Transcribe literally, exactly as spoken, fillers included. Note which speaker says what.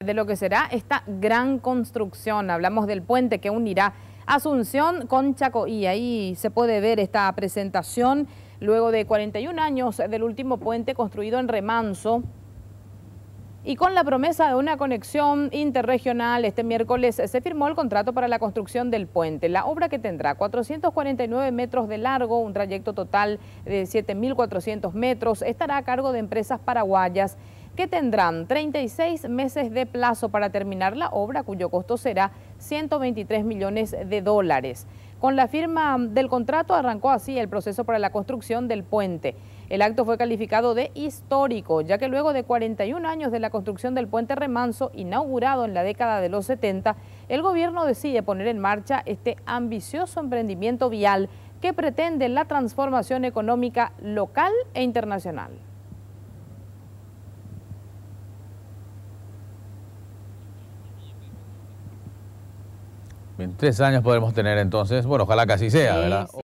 Speaker 1: de lo que será esta gran construcción. Hablamos del puente que unirá Asunción con Chaco, y ahí se puede ver esta presentación luego de cuarenta y un años del último puente construido en Remanso. Y con la promesa de una conexión interregional, este miércoles se firmó el contrato para la construcción del puente. La obra, que tendrá cuatrocientos cuarenta y nueve metros de largo, un trayecto total de siete mil cuatrocientos metros, estará a cargo de empresas paraguayas que tendrán treinta y seis meses de plazo para terminar la obra, cuyo costo será ciento veintitrés millones de dólares. Con la firma del contrato arrancó así el proceso para la construcción del puente. El acto fue calificado de histórico, ya que luego de cuarenta y un años de la construcción del puente Remanso, inaugurado en la década de los setenta, el gobierno decide poner en marcha este ambicioso emprendimiento vial que pretende la transformación económica local e internacional.
Speaker 2: En tres años podremos tener entonces, bueno, ojalá que así sea,
Speaker 1: Sí,
Speaker 2: ¿verdad?
Speaker 1: sí.